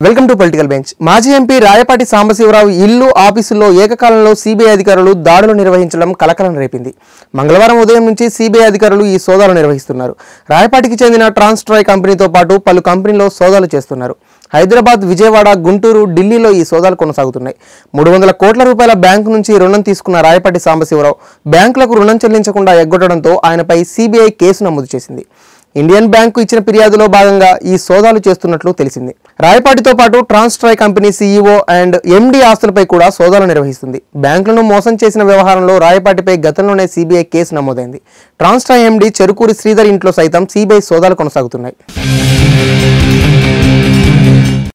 Welcome to political bench. మాజీ MP Rayapati Sambasivarao ఇల్లు ఆఫీసుల్లో ఏకకాలంలో సిబిఐ అధికారులు దాడులు నిర్వహించడం కలకలం రేపింది. మంగళవారం ఉదయం నుంచి సిబిఐ అధికారులు ఈ సోదాలు నిర్వహిస్తున్నారు. రాయపాటికి చెందిన ట్రాన్స్ట్రాయ్ కంపెనీతో పాటు పలు కంపెనీల్లో సోదాలు చేస్తున్నారు. హైదరాబాద్, విజయవాడ, గుంటూరు, ఢిల్లీలో ఈ సోదాలు కొనసాగుతున్నాయి. 300 కోట్ల రూపాయల బ్యాంకు నుంచి రుణం తీసుకున్న రాయపాటి సాంబశివరావు బ్యాంకులకు రుణం చెల్లించకుండా ఎగ్గొట్టడంతో ఆయనపై సిబిఐ కేసు నమోదు చేసింది. ఇండియన్ బ్యాంకు ఇచ్చిన ఫిర్యాదులో భాగంగా ఈ సోదాలు చేస్తున్నట్లు తెలిసింది. రాయపాటితో పాటు Transstroy company CEO and MD ఆస్తులపై కూడా సోదాలు నిర్వహిస్తుంది. బ్యాంకులను మోసం చేసిన వ్యవహారంలో రాయపాటిపై గతంలోనే సిబిఐ కేసు నమోదైంది. ట్రాన్స్ట్రాయ్ ఎండీ చెరుకూరి శ్రీధర్ ఇంట్లో సైతం సిబిఐ సోదాలు కొనసాగుతున్నాయి.